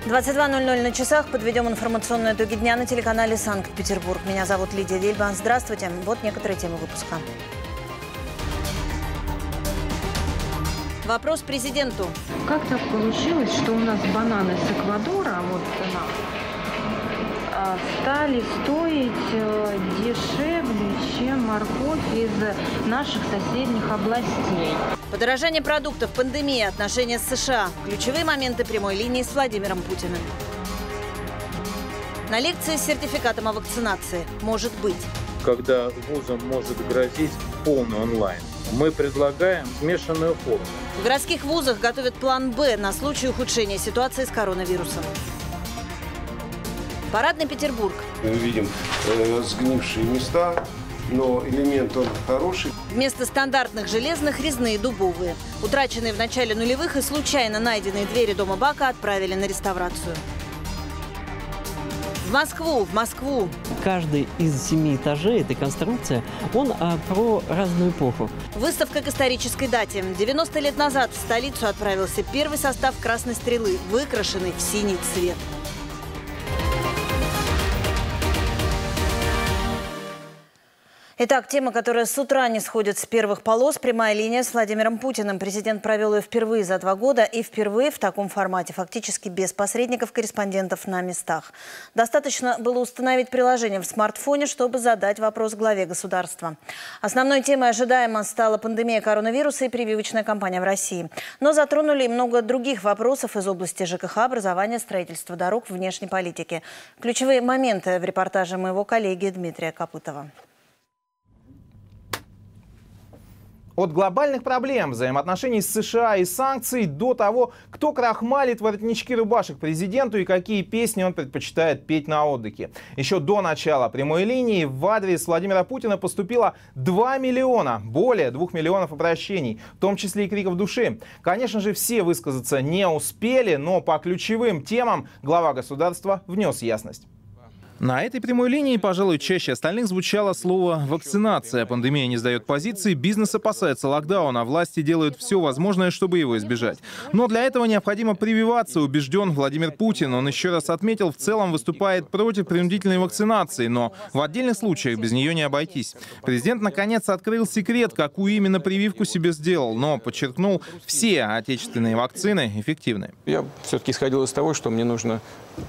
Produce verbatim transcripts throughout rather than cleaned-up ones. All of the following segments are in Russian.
двадцать два ноль ноль на часах. Подведем информационные итоги дня на телеканале «Санкт-Петербург». Меня зовут Лидия Вильба. Здравствуйте. Вот некоторые темы выпуска. Вопрос президенту. Как так получилось, что у нас бананы с Эквадора, вот цена, стали стоить дешевле, чем морковь из наших соседних областей? Подорожание продуктов, пандемия, отношения с США. Ключевые моменты прямой линии с Владимиром Путиным. На лекции с сертификатом о вакцинации. Может быть. Когда вузам может грозить полный онлайн, мы предлагаем смешанную форму. В городских вузах готовят план «Б» на случай ухудшения ситуации с коронавирусом. Парадный Петербург. Мы видим э, сгнившие места, но элемент он хороший. Вместо стандартных железных – резные дубовые. Утраченные в начале нулевых и случайно найденные двери дома Бака отправили на реставрацию. В Москву, в Москву. Каждый из семи этажей этой конструкции, он а, про разную эпоху. Выставка к исторической дате. девяносто лет назад в столицу отправился первый состав «Красной стрелы», выкрашенный в синий цвет. Итак, тема, которая с утра не сходит с первых полос. Прямая линия с Владимиром Путиным. Президент провел ее впервые за два года и впервые в таком формате, фактически без посредников, корреспондентов на местах. Достаточно было установить приложение в смартфоне, чтобы задать вопрос главе государства. Основной темой ожидаемо стала пандемия коронавируса и прививочная кампания в России. Но затронули и много других вопросов из области ЖКХ, образования, строительства дорог, внешней политики. Ключевые моменты в репортаже моего коллеги Дмитрия Копытова. От глобальных проблем, взаимоотношений с США и санкций до того, кто крахмалит воротнички рубашек президенту и какие песни он предпочитает петь на отдыхе. Еще до начала прямой линии в адрес Владимира Путина поступило два миллиона, более двух миллионов обращений, в том числе и криков души. Конечно же, все высказаться не успели, но по ключевым темам глава государства внес ясность. На этой прямой линии, пожалуй, чаще остальных звучало слово «вакцинация». Пандемия не сдает позиции, бизнес опасается локдауна, власти делают все возможное, чтобы его избежать. Но для этого необходимо прививаться, убежден Владимир Путин. Он еще раз отметил, в целом выступает против принудительной вакцинации, но в отдельных случаях без нее не обойтись. Президент, наконец, открыл секрет, какую именно прививку себе сделал, но подчеркнул, все отечественные вакцины эффективны. Я все-таки исходил из того, что мне нужно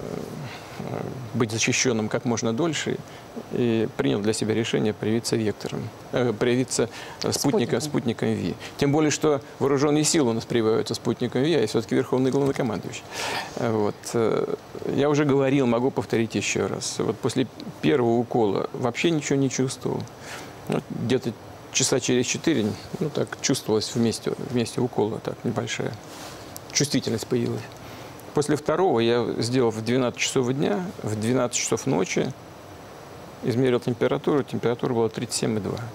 быть защищенным как можно дольше, и принял для себя решение привиться вектором, э, привиться спутником, спутником Ви. Тем более, что вооруженные силы у нас прививаются спутником Ви, а я все-таки верховный главнокомандующий. Вот. Я уже говорил, могу повторить еще раз. Вот после первого укола вообще ничего не чувствовал. Вот где-то часа через четыре, ну так, чувствовалось вместе, вместе укола, так, небольшая чувствительность появилась. После второго я сделал в двенадцать часов дня, в двенадцать часов ночи, измерил температуру, температура была тридцать семь и два.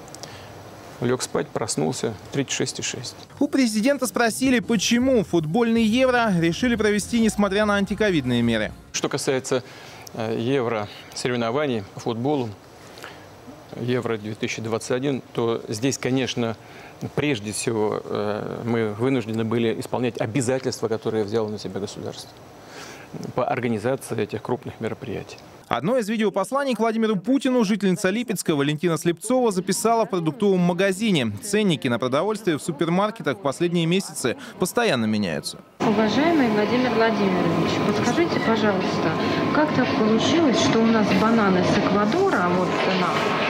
Лег спать, проснулся, тридцать шесть и шесть. У президента спросили, почему футбольный Евро решили провести, несмотря на антиковидные меры. Что касается Евро соревнований по футболу, Евро две тысячи двадцать один, то здесь, конечно, прежде всего мы вынуждены были исполнять обязательства, которые взяло на себя государство по организации этих крупных мероприятий. Одно из видеопосланий к Владимиру Путину жительница Липецка Валентина Слепцова записала в продуктовом магазине. Ценники на продовольствие в супермаркетах в последние месяцы постоянно меняются. Уважаемый Владимир Владимирович, подскажите, пожалуйста, как так получилось, что у нас бананы с Эквадора, вот цена,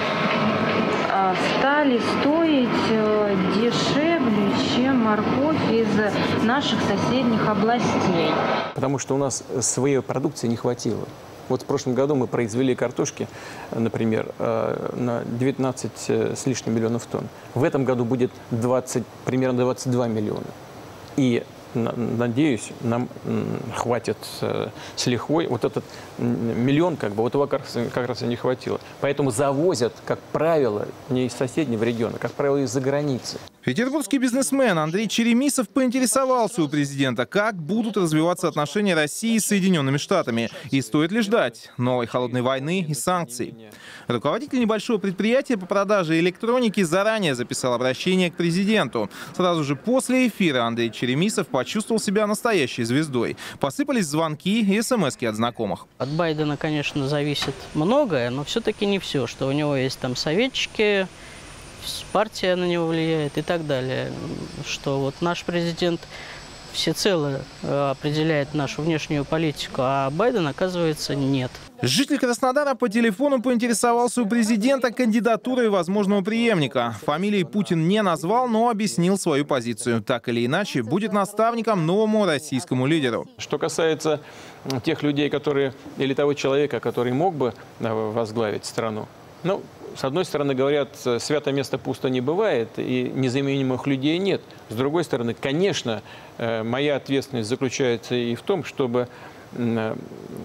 стали стоить дешевле, чем морковь из наших соседних областей? Потому что у нас своей продукции не хватило. Вот в прошлом году мы произвели картошки, например, на девятнадцать с лишним миллионов тонн. В этом году будет двадцать, примерно двадцать два миллиона. И надеюсь, нам хватит с лихвой. Вот этот миллион, как бы, вот его как раз, как раз и не хватило. Поэтому завозят, как правило, не из соседнего региона, как правило, из-за границы. Петербургский бизнесмен Андрей Черемисов поинтересовался у президента, как будут развиваться отношения России с Соединенными Штатами и стоит ли ждать новой холодной войны и санкций. Руководитель небольшого предприятия по продаже электроники заранее записал обращение к президенту. Сразу же после эфира Андрей Черемисов почувствовал себя настоящей звездой. Посыпались звонки и смски от знакомых. От Байдена, конечно, зависит многое, но все-таки не все, что у него есть там советчики, партия на него влияет и так далее. Что вот наш президент всецело определяет нашу внешнюю политику, а Байден, оказывается, нет. Житель Краснодара по телефону поинтересовался у президента кандидатурой возможного преемника. Фамилии Путин не назвал, но объяснил свою позицию. Так или иначе, будет наставником новому российскому лидеру. Что касается тех людей, которые, или того человека, который мог бы возглавить страну, ну, с одной стороны, говорят, святое место пусто не бывает, и незаменимых людей нет. С другой стороны, конечно, моя ответственность заключается и в том, чтобы, в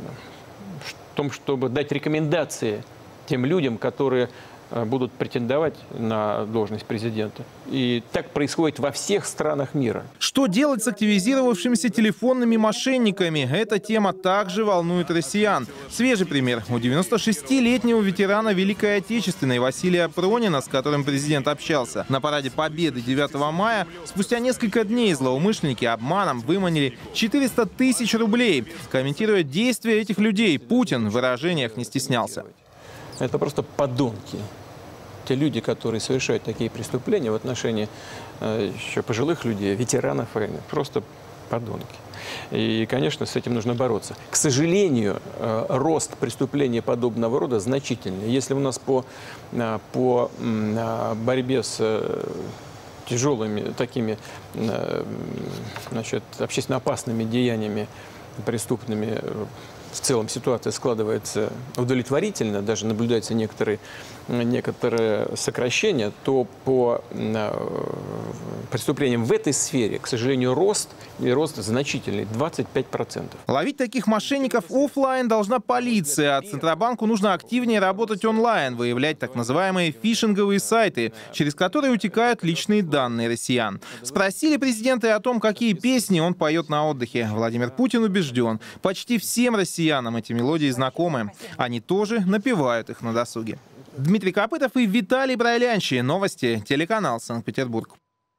том, чтобы дать рекомендации тем людям, которые будут претендовать на должность президента. И так происходит во всех странах мира. Что делать с активизировавшимися телефонными мошенниками? Эта тема также волнует россиян. Свежий пример. У девяностошестилетнего ветерана Великой Отечественной Василия Пронина, с которым президент общался на параде Победы девятого мая, спустя несколько дней злоумышленники обманом выманили четыреста тысяч рублей. Комментируя действия этих людей, Путин в выражениях не стеснялся. Это просто подонки. Те люди, которые совершают такие преступления в отношении э, еще пожилых людей, ветеранов войны, просто подонки. И, конечно, с этим нужно бороться. К сожалению, э, рост преступлений подобного рода значительный. Если у нас по, э, по э, борьбе с э, тяжелыми такими э, значит, общественно опасными деяниями преступными, в целом ситуация складывается удовлетворительно, даже наблюдаются некоторые, некоторые сокращения, то по преступлениям в этой сфере, к сожалению, рост, и рост значительный, двадцать пять процентов. Ловить таких мошенников офлайн должна полиция, а Центробанку нужно активнее работать онлайн, выявлять так называемые фишинговые сайты, через которые утекают личные данные россиян. Спросили президента о том, какие песни он поет на отдыхе. Владимир Путин убежден, почти всем россиянам эти мелодии знакомы. Они тоже напевают их на досуге. Дмитрий Копытов и Виталий Брайлянщи. Новости. Телеканал Санкт-Петербург.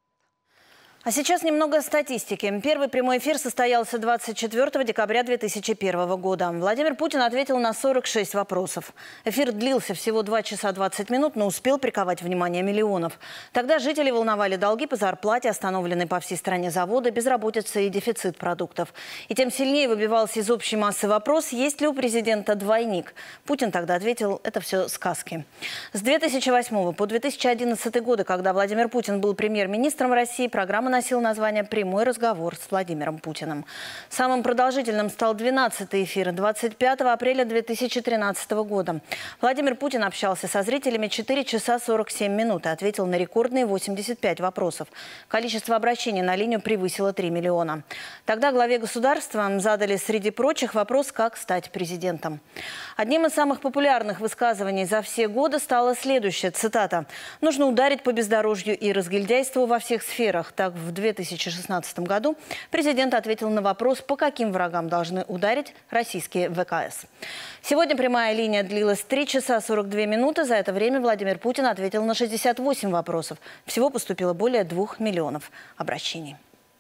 А сейчас немного статистики. Первый прямой эфир состоялся двадцать четвёртого декабря две тысячи первого года. Владимир Путин ответил на сорок шесть вопросов. Эфир длился всего два часа двадцать минут, но успел приковать внимание миллионов. Тогда жители волновали долги по зарплате, остановленные по всей стране заводы, безработица и дефицит продуктов. И тем сильнее выбивался из общей массы вопрос, есть ли у президента двойник. Путин тогда ответил, это все сказки. С две тысячи восьмого по две тысячи одиннадцатый годы, когда Владимир Путин был премьер-министром России, программа носил название «Прямой разговор с Владимиром Путиным». Самым продолжительным стал двенадцатый эфир двадцать пятого апреля две тысячи тринадцатого года. Владимир Путин общался со зрителями четыре часа сорок семь минут и ответил на рекордные восемьдесят пять вопросов. Количество обращений на линию превысило три миллиона. Тогда главе государства задали среди прочих вопрос, как стать президентом. Одним из самых популярных высказываний за все годы стала следующая цитата. «Нужно ударить по бездорожью и разгильдяйству во всех сферах». Так, в две тысячи шестнадцатом году президент ответил на вопрос, по каким врагам должны ударить российские вэ ка эс. Сегодня прямая линия длилась три часа сорок две минуты. За это время Владимир Путин ответил на шестьдесят восемь вопросов. Всего поступило более двух миллионов обращений.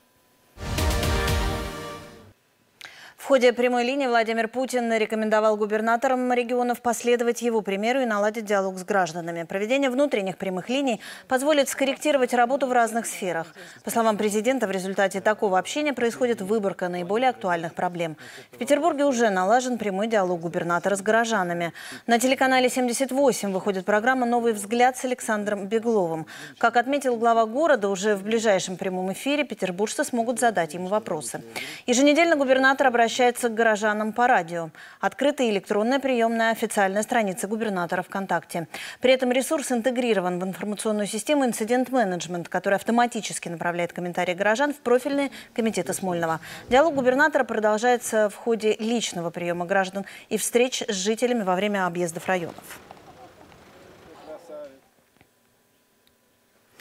В ходе прямой линии Владимир Путин рекомендовал губернаторам регионов последовать его примеру и наладить диалог с гражданами. Проведение внутренних прямых линий позволит скорректировать работу в разных сферах. По словам президента, в результате такого общения происходит выборка наиболее актуальных проблем. В Петербурге уже налажен прямой диалог губернатора с горожанами. На телеканале семьдесят восемь выходит программа «Новый взгляд» с Александром Бегловым. Как отметил глава города, уже в ближайшем прямом эфире петербуржцы смогут задать ему вопросы. Еженедельно губернатор обращается к горожанам по радио. Открытая электронная приемная официальная страница губернатора ВКонтакте. При этом ресурс интегрирован в информационную систему «Инцидент-менеджмент», который автоматически направляет комментарии горожан в профильные комитеты Смольного. Диалог губернатора продолжается в ходе личного приема граждан и встреч с жителями во время объездов районов.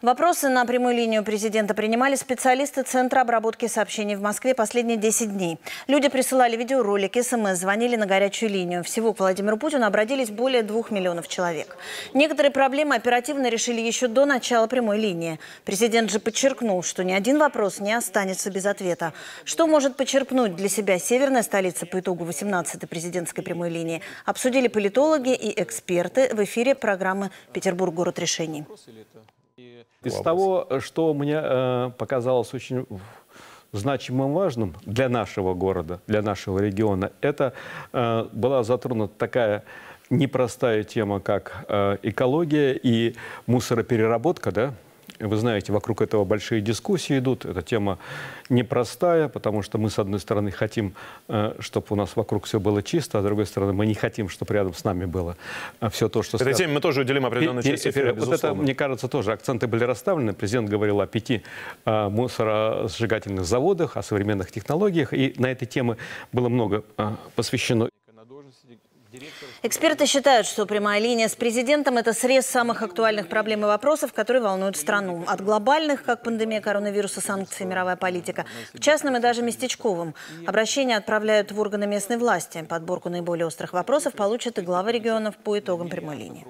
Вопросы на прямую линию президента принимали специалисты Центра обработки сообщений в Москве последние десять дней. Люди присылали видеоролики, смс, звонили на горячую линию. Всего к Владимиру Путину обратились более двух миллионов человек. Некоторые проблемы оперативно решили еще до начала прямой линии. Президент же подчеркнул, что ни один вопрос не останется без ответа. Что может почерпнуть для себя северная столица по итогу восемнадцатой президентской прямой линии, обсудили политологи и эксперты в эфире программы «Петербург. Город решений». Из того, что мне э, показалось очень значимым и важным для нашего города, для нашего региона, это э, была затронута такая непростая тема, как э, экология и мусоропереработка, да? Вы знаете, вокруг этого большие дискуссии идут. Эта тема непростая, потому что мы, с одной стороны, хотим, чтобы у нас вокруг все было чисто, а с другой стороны, мы не хотим, чтобы рядом с нами было все то, что... Этой теме мы тоже уделим определенную часть эфира, Вот это, мне кажется, тоже акценты были расставлены. Президент говорил о пяти мусоросжигательных заводах, о современных технологиях, и на этой теме было много посвящено. Эксперты считают, что прямая линия с президентом – это срез самых актуальных проблем и вопросов, которые волнуют страну. От глобальных, как пандемия коронавируса, санкции, мировая политика, к частным и даже местечковым. Обращения отправляют в органы местной власти. Подборку наиболее острых вопросов получат и главы регионов по итогам прямой линии.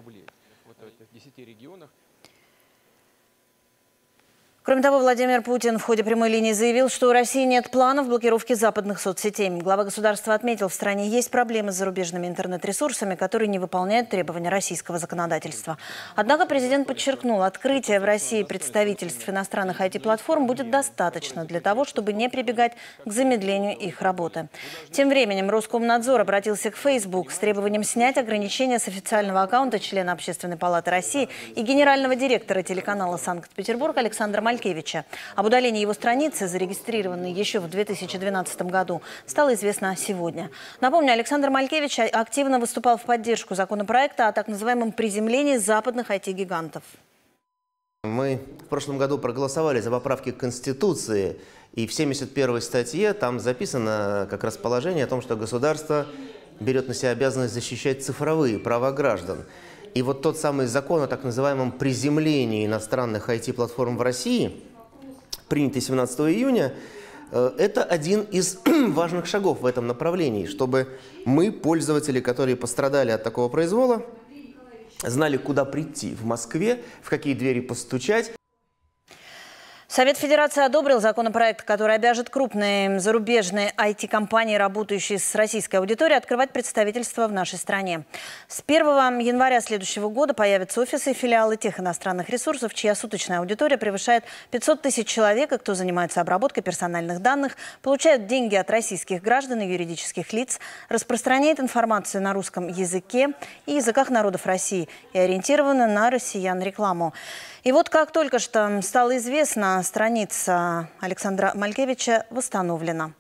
Кроме того, Владимир Путин в ходе прямой линии заявил, что у России нет планов блокировки западных соцсетей. Глава государства отметил, в стране есть проблемы с зарубежными интернет-ресурсами, которые не выполняют требования российского законодательства. Однако президент подчеркнул, открытие в России представительств иностранных ай ти-платформ будет достаточно для того, чтобы не прибегать к замедлению их работы. Тем временем Роскомнадзор обратился к Facebook с требованием снять ограничения с официального аккаунта члена Общественной палаты России и генерального директора телеканала «Санкт-Петербург» Александра Малькевича. Малькевича. Об удалении его страницы, зарегистрированной еще в две тысячи двенадцатом году, стало известно сегодня. Напомню, Александр Малькевич активно выступал в поддержку законопроекта о так называемом приземлении западных ай ти-гигантов. Мы в прошлом году проголосовали за поправки к Конституции, и в семьдесят первой статье там записано как раз положение о том, что государство берет на себя обязанность защищать цифровые права граждан. И вот тот самый закон о так называемом приземлении иностранных ай ти-платформ в России, принятый семнадцатого июня, это один из важных шагов в этом направлении, чтобы мы, пользователи, которые пострадали от такого произвола, знали, куда прийти в Москве, в какие двери постучать. Совет Федерации одобрил законопроект, который обяжет крупные зарубежные ай ти-компании, работающие с российской аудиторией, открывать представительства в нашей стране. С первого января следующего года появятся офисы и филиалы тех иностранных ресурсов, чья суточная аудитория превышает пятьсот тысяч человек, и кто занимается обработкой персональных данных, получают деньги от российских граждан и юридических лиц, распространяет информацию на русском языке и языках народов России и ориентирована на россиян рекламу. И вот как только что стало известно, страница Александра Малькевича восстановлена.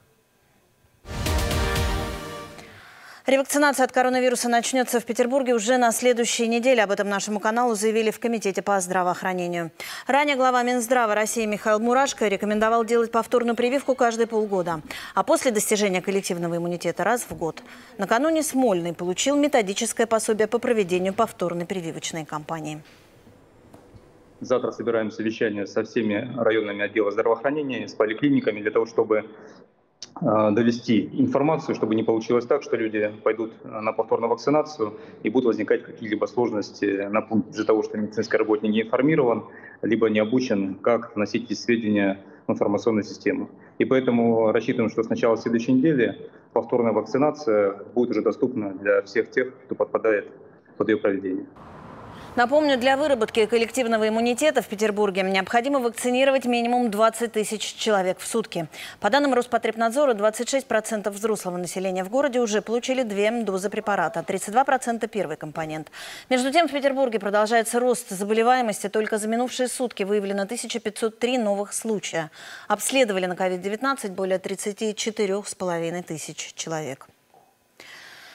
Ревакцинация от коронавируса начнется в Петербурге уже на следующей неделе. Об этом нашему каналу заявили в Комитете по здравоохранению. Ранее глава Минздрава России Михаил Мурашко рекомендовал делать повторную прививку каждые полгода, а после достижения коллективного иммунитета раз в год. Накануне Смольный получил методическое пособие по проведению повторной прививочной кампании. Завтра собираем совещание со всеми районными отделами здравоохранения, с поликлиниками, для того, чтобы э, довести информацию, чтобы не получилось так, что люди пойдут на повторную вакцинацию и будут возникать какие-либо сложности на пункте из-за того, что медицинский работник не информирован, либо не обучен, как вносить эти сведения в информационную систему. И поэтому рассчитываем, что с начала следующей недели повторная вакцинация будет уже доступна для всех тех, кто подпадает под ее проведение. Напомню, для выработки коллективного иммунитета в Петербурге необходимо вакцинировать минимум двадцать тысяч человек в сутки. По данным Роспотребнадзора, двадцать шесть процентов взрослого населения в городе уже получили две дозы препарата, тридцать два процента первый компонент. Между тем, в Петербурге продолжается рост заболеваемости. Только за минувшие сутки выявлено тысяча пятьсот три новых случая. Обследовали на ковид девятнадцать более тридцати четырёх с половиной тысяч человек.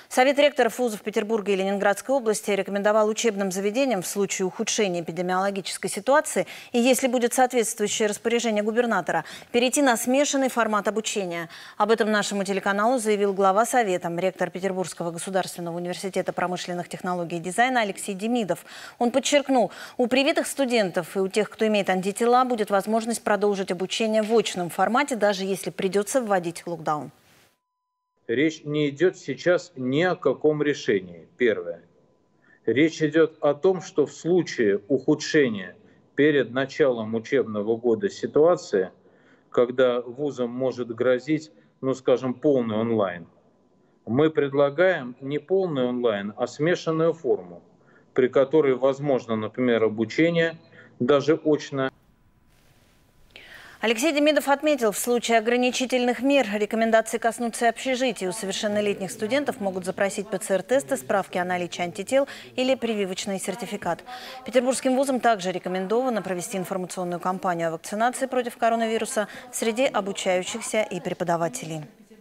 Совет ректоров вузов Петербурга и Ленинградской области рекомендовал учебным заведениям в случае ухудшения эпидемиологической ситуации и если будет соответствующее распоряжение губернатора, перейти на смешанный формат обучения. Об этом нашему телеканалу заявил глава Совета, ректор Петербургского государственного университета промышленных технологий и дизайна Алексей Демидов. Он подчеркнул, у привитых студентов и у тех, кто имеет антитела, будет возможность продолжить обучение в очном формате, даже если придется вводить локдаун. Речь не идет сейчас ни о каком решении. Первое. Речь идет о том, что в случае ухудшения перед началом учебного года ситуации, когда вузам может грозить, ну скажем, полный онлайн, мы предлагаем не полный онлайн, а смешанную форму, при которой возможно, например, обучение даже очно. Алексей Демидов отметил, в случае ограничительных мер рекомендации коснутся общежитий. У совершеннолетних студентов могут запросить ПЦР-тесты, справки о наличии антител или прививочный сертификат. Петербургским вузам также рекомендовано провести информационную кампанию о вакцинации против коронавируса среди обучающихся и преподавателей.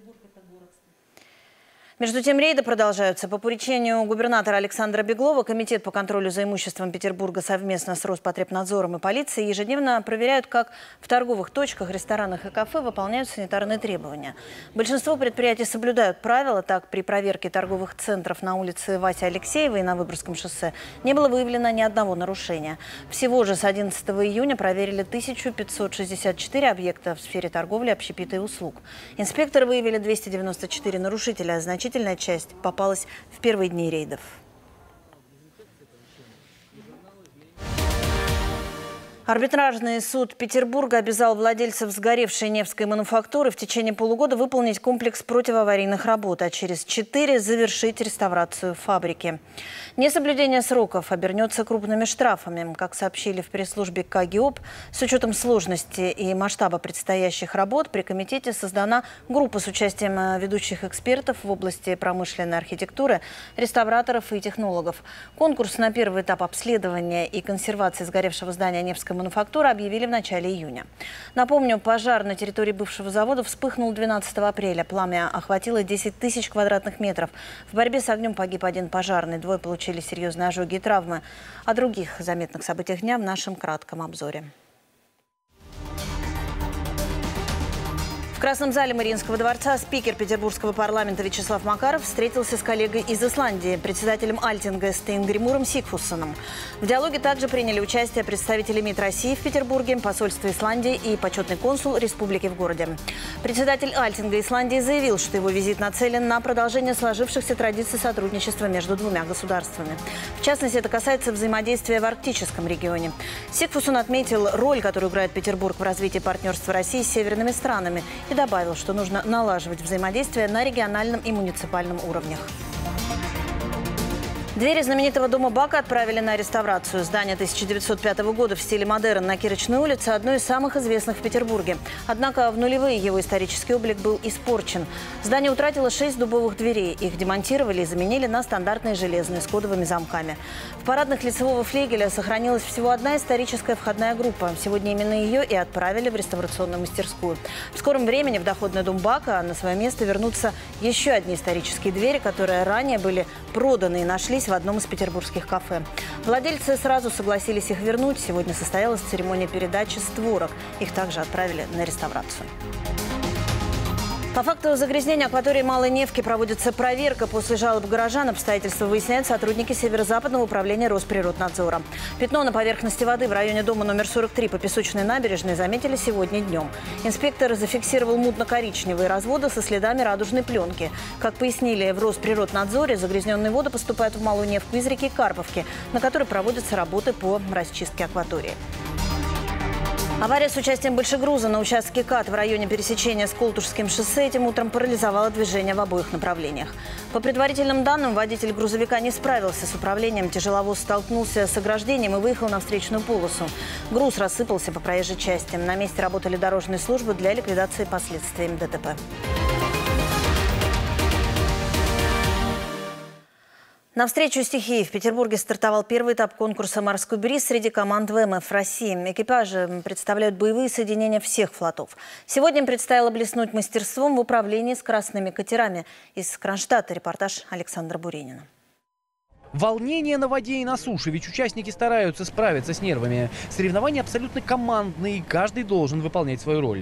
Между тем, рейды продолжаются. По поручению губернатора Александра Беглова Комитет по контролю за имуществом Петербурга совместно с Роспотребнадзором и полицией ежедневно проверяют, как в торговых точках, ресторанах и кафе выполняют санитарные требования. Большинство предприятий соблюдают правила. Так, при проверке торговых центров на улице Васи Алексеевой и на Выборгском шоссе не было выявлено ни одного нарушения. Всего же с одиннадцатого июня проверили тысячу пятьсот шестьдесят четыре объекта в сфере торговли, общепита и услуг. Инспекторы выявили двести девяносто четыре нарушителя, значит, значительная часть попалась в первые дни рейдов. Арбитражный суд Петербурга обязал владельцев сгоревшей Невской мануфактуры в течение полугода выполнить комплекс противоаварийных работ, а через четыре завершить реставрацию фабрики. Несоблюдение сроков обернется крупными штрафами. Как сообщили в пресс-службе КГИОП, с учетом сложности и масштаба предстоящих работ при комитете создана группа с участием ведущих экспертов в области промышленной архитектуры, реставраторов и технологов. Конкурс на первый этап обследования и консервации сгоревшего здания Невской мануфактуры объявили в начале июня. Напомню, пожар на территории бывшего завода вспыхнул двенадцатого апреля. Пламя охватило десять тысяч квадратных метров. В борьбе с огнем погиб один пожарный. Двое получили серьезные ожоги и травмы. О других заметных событиях дня в нашем кратком обзоре. В Красном зале Мариинского дворца спикер Петербургского парламента Вячеслав Макаров встретился с коллегой из Исландии, председателем Альтинга Стейнгримуром Сигфуссоном. В диалоге также приняли участие представители МИД России в Петербурге, посольство Исландии и почетный консул республики в городе. Председатель Альтинга Исландии заявил, что его визит нацелен на продолжение сложившихся традиций сотрудничества между двумя государствами. В частности, это касается взаимодействия в арктическом регионе. Сигфуссон отметил роль, которую играет Петербург в развитии партнерства России с северными странами, и добавил, что нужно налаживать взаимодействие на региональном и муниципальном уровнях. Двери знаменитого дома Бака отправили на реставрацию. Здание тысяча девятьсот пятого года в стиле модерн на Кирочной улице – одно из самых известных в Петербурге. Однако в нулевые его исторический облик был испорчен. Здание утратило шесть дубовых дверей. Их демонтировали и заменили на стандартные железные с кодовыми замками. В парадных лицевого флигеля сохранилась всего одна историческая входная группа. Сегодня именно ее и отправили в реставрационную мастерскую. В скором времени в доходный дом Бака на свое место вернутся еще одни исторические двери, которые ранее были проданы и нашлись в одном из петербургских кафе. Владельцы сразу согласились их вернуть. Сегодня состоялась церемония передачи створок. Их также отправили на реставрацию. По факту загрязнения акватории Малой Невки проводится проверка. После жалоб горожан обстоятельства выясняют сотрудники Северо-Западного управления Росприроднадзора. Пятно на поверхности воды в районе дома номер сорок три по Песочной набережной заметили сегодня днем. Инспектор зафиксировал мутно-коричневые разводы со следами радужной пленки. Как пояснили в Росприроднадзоре, загрязненные воды поступают в Малую Невку из реки Карповки, на которой проводятся работы по расчистке акватории. Авария с участием большегруза на участке КАТ в районе пересечения с Колтушским шоссе этим утром парализовала движение в обоих направлениях. По предварительным данным, водитель грузовика не справился с управлением. Тяжеловоз столкнулся с ограждением и выехал на встречную полосу. Груз рассыпался по проезжей части. На месте работали дорожные службы для ликвидации последствий ДТП. На встречу стихии в Петербурге стартовал первый этап конкурса «Морской бриз» среди команд ВМФ России. Экипажи представляют боевые соединения всех флотов. Сегодня им предстояло блеснуть мастерством в управлении скоростными катерами. Из Кронштадта репортаж Александра Буренина. Волнение на воде и на суше, ведь участники стараются справиться с нервами. Соревнования абсолютно командные, и каждый должен выполнять свою роль.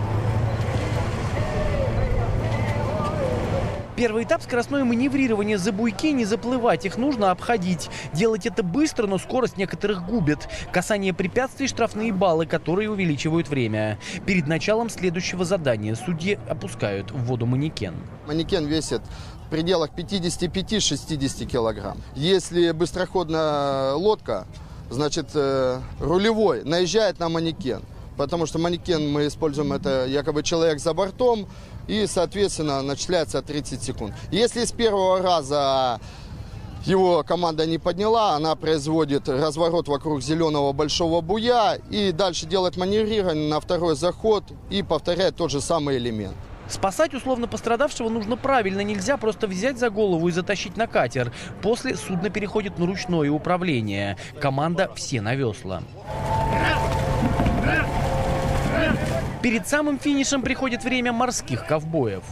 Первый этап – скоростное маневрирование. За буйки не заплывать, их нужно обходить. Делать это быстро, но скорость некоторых губит. Касание препятствий – штрафные баллы, которые увеличивают время. Перед началом следующего задания судьи опускают в воду манекен. Манекен весит в пределах пятидесяти пяти — шестидесяти килограмм. Если быстроходная лодка, значит рулевой наезжает на манекен. Потому что манекен мы используем, это якобы человек за бортом, и, соответственно, начисляется тридцать секунд. Если с первого раза его команда не подняла, она производит разворот вокруг зеленого большого буя и дальше делает маневрирование на второй заход и повторяет тот же самый элемент. Спасать условно пострадавшего нужно правильно, нельзя просто взять за голову и затащить на катер. После судно переходит на ручное управление. Команда все на весла. Перед самым финишем приходит время морских ковбоев.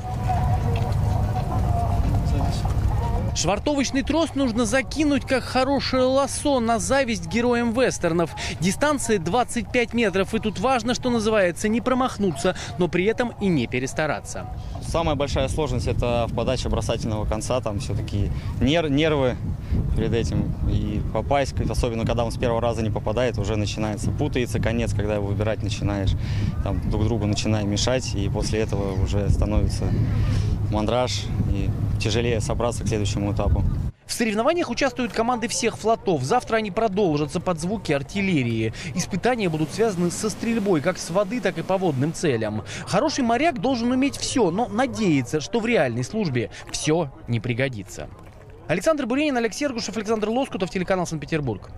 Швартовочный трос нужно закинуть, как хорошее лассо, на зависть героям вестернов. Дистанция двадцать пять метров, и тут важно, что называется, не промахнуться, но при этом и не перестараться. Самая большая сложность – это в подаче бросательного конца. Там все-таки нер нервы перед этим. И попасть, особенно когда он с первого раза не попадает, уже начинается. Путается конец, когда его выбирать начинаешь. Там друг другу начинаем мешать, и после этого уже становится мандраж и тяжелее собраться к следующему этапу. В соревнованиях участвуют команды всех флотов. Завтра они продолжатся под звуки артиллерии. Испытания будут связаны со стрельбой как с воды, так и по водным целям. Хороший моряк должен уметь все, но надеется, что в реальной службе все не пригодится. Александр Буренин, Олег Сергушев, Александр Лоскутов, телеканал Санкт-Петербург.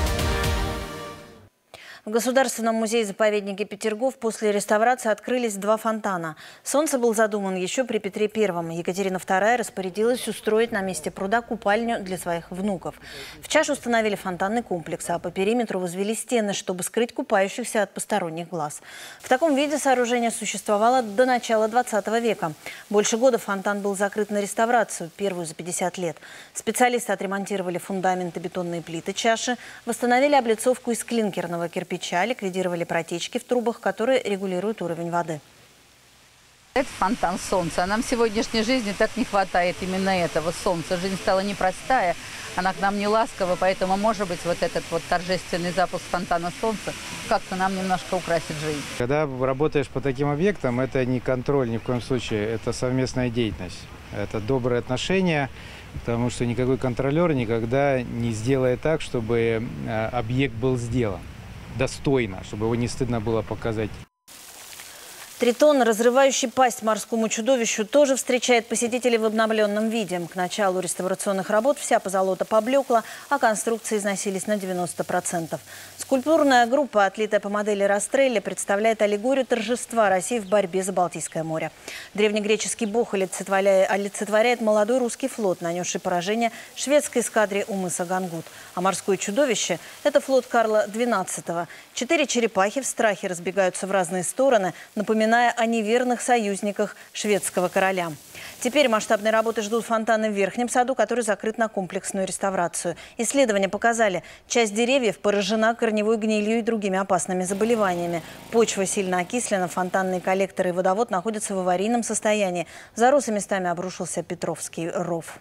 В Государственном музее-заповеднике Петергоф после реставрации открылись два фонтана. Солнце был задуман еще при Петре Первом. Екатерина Вторая распорядилась устроить на месте пруда купальню для своих внуков. В чашу установили фонтанный комплекс, а по периметру возвели стены, чтобы скрыть купающихся от посторонних глаз. В таком виде сооружение существовало до начала двадцатого века. Больше года фонтан был закрыт на реставрацию, первую за пятьдесят лет. Специалисты отремонтировали фундамент и бетонные плиты чаши, восстановили облицовку из клинкерного кирпича, ликвидировали протечки в трубах, которые регулируют уровень воды. Это фонтан солнца. А нам в сегодняшней жизни так не хватает именно этого солнца. Жизнь стала непростая, она к нам не ласкова, поэтому, может быть, вот этот вот торжественный запуск фонтана солнца как-то нам немножко украсит жизнь. Когда работаешь по таким объектам, это не контроль ни в коем случае, это совместная деятельность. Это добрые отношения, потому что никакой контролер никогда не сделает так, чтобы объект был сделан достойно, чтобы его не стыдно было показать. Тритон, разрывающий пасть морскому чудовищу, тоже встречает посетителей в обновленном виде. К началу реставрационных работ вся позолота поблекла, а конструкции износились на девяносто процентов. Скульптурная группа, отлитая по модели Растрелли, представляет аллегорию торжества России в борьбе за Балтийское море. Древнегреческий бог олицетворяет молодой русский флот, нанесший поражение шведской эскадре у мыса Гангут. А морское чудовище – это флот Карла двенадцатого. Четыре черепахи в страхе разбегаются в разные стороны, напоминая о неверных союзниках шведского короля. Теперь масштабные работы ждут фонтаны в Верхнем саду, который закрыт на комплексную реставрацию. Исследования показали, часть деревьев поражена корневой гнилью и другими опасными заболеваниями. Почва сильно окислена, фонтанные коллекторы и водовод находятся в аварийном состоянии. Зарос и местами обрушился Петровский ров.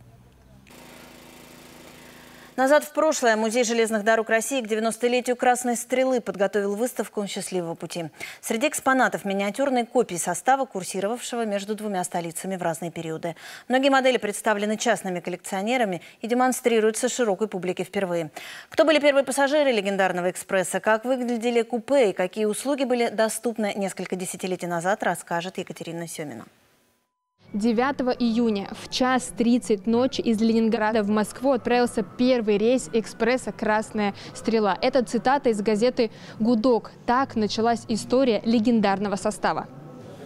Назад в прошлое Музей железных дорог России к девяностолетию Красной Стрелы подготовил выставку «Счастливого пути». Среди экспонатов миниатюрные копии состава, курсировавшего между двумя столицами в разные периоды. Многие модели представлены частными коллекционерами и демонстрируются широкой публике впервые. Кто были первые пассажиры легендарного экспресса, как выглядели купе и какие услуги были доступны несколько десятилетий назад, расскажет Екатерина Семина. девятого июня в час тридцать ночи из Ленинграда в Москву отправился первый рейс экспресса «Красная стрела». Это цитата из газеты «Гудок». Так началась история легендарного состава.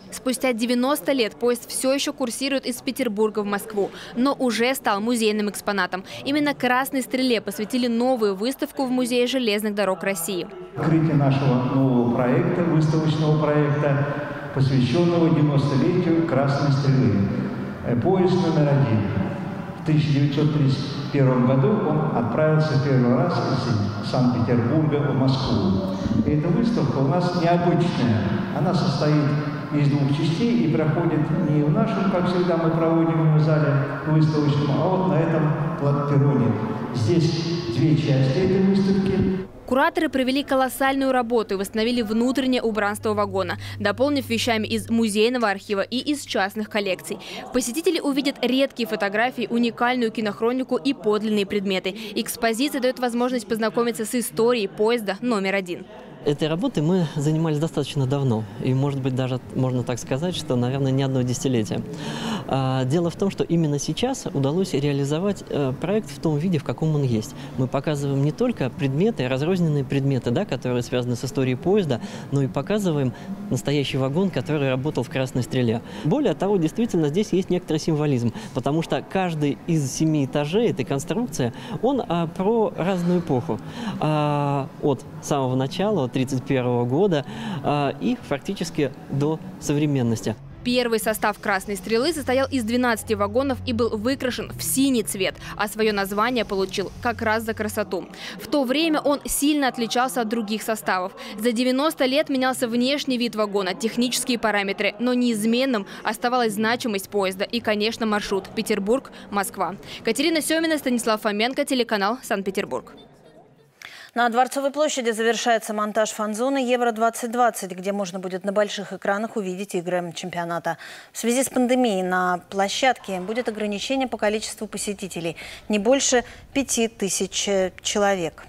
Спустя девяносто лет поезд все еще курсирует из Петербурга в Москву, но уже стал музейным экспонатом. Именно «Красной стреле» посвятили новую выставку в Музее железных дорог России. Открытие нашего нового проекта, выставочного проекта, посвященного девяностолетию «Красной стрелы». Поезд номер один. В тысяча девятьсот тридцать первом году он отправился первый раз из Санкт-Петербурга в Москву. И эта выставка у нас необычная. Она состоит из двух частей и проходит не в нашем, как всегда мы проводим в зале выставочном, а вот на этом перроне. Здесь две части этой выставки. Кураторы провели колоссальную работу и восстановили внутреннее убранство вагона, дополнив вещами из музейного архива и из частных коллекций. Посетители увидят редкие фотографии, уникальную кинохронику и подлинные предметы. Экспозиция дает возможность познакомиться с историей поезда номер один. Этой работой мы занимались достаточно давно. И, может быть, даже можно так сказать, что, наверное, не одно десятилетие. Дело в том, что именно сейчас удалось реализовать проект в том виде, в каком он есть. Мы показываем не только предметы, разрозненные предметы, да, которые связаны с историей поезда, но и показываем настоящий вагон, который работал в «Красной стреле». Более того, действительно, здесь есть некоторый символизм, потому что каждый из семи этажей этой конструкции, он а, про разную эпоху. А, от самого начала, тридцать первого года э, и фактически до современности. Первый состав «Красной стрелы» состоял из двенадцати вагонов и был выкрашен в синий цвет, а свое название получил как раз за красоту. В то время он сильно отличался от других составов. За девяносто лет менялся внешний вид вагона, технические параметры, но неизменным оставалась значимость поезда и, конечно, маршрут Петербург-Москва. Катерина Семина, Станислав Фоменко, телеканал Санкт-Петербург. На Дворцовой площади завершается монтаж фан-зоны Евро двадцать двадцать, где можно будет на больших экранах увидеть игры чемпионата. В связи с пандемией на площадке будет ограничение по количеству посетителей – не больше пяти тысяч человек.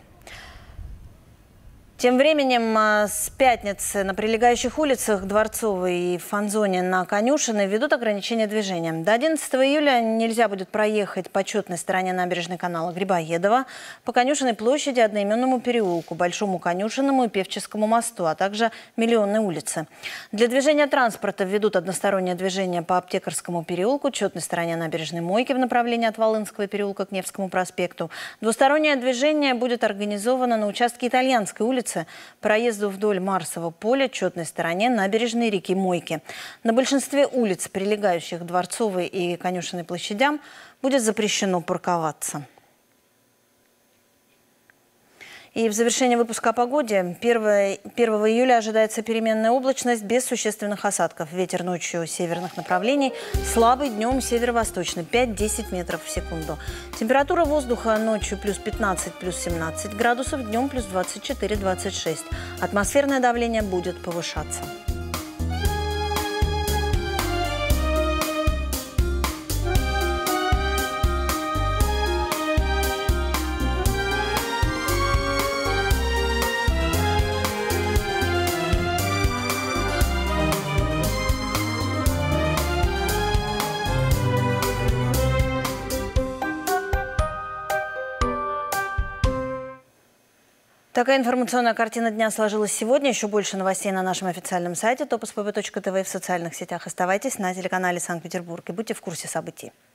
Тем временем с пятницы на прилегающих улицах Дворцовой и фан-зоне на Конюшиной ведут ограничения движения. До одиннадцатого июля нельзя будет проехать по четной стороне набережной канала Грибоедова, по Конюшиной площади, одноименному переулку, Большому Конюшинному и Певческому мосту, а также Миллионной улице. Для движения транспорта введут одностороннее движение по Аптекарскому переулку, четной стороне набережной Мойки в направлении от Волынского переулка к Невскому проспекту. Двустороннее движение будет организовано на участке Итальянской улицы, проезду вдоль Марсового поля, четной стороне набережной реки Мойки. На большинстве улиц, прилегающих к Дворцовой и Конюшенной площадям, будет запрещено парковаться. И в завершение выпуска о погоде. первого июля ожидается переменная облачность без существенных осадков. Ветер ночью северных направлений, слабый, днем северо-восточный, пять-десять метров в секунду. Температура воздуха ночью плюс пятнадцать, плюс семнадцать градусов, днем плюс двадцать четыре — двадцать шесть. Атмосферное давление будет повышаться. Такая информационная картина дня сложилась сегодня. Еще больше новостей на нашем официальном сайте топ эс пэ бэ точка тэ вэ и в социальных сетях. Оставайтесь на телеканале Санкт-Петербург и будьте в курсе событий.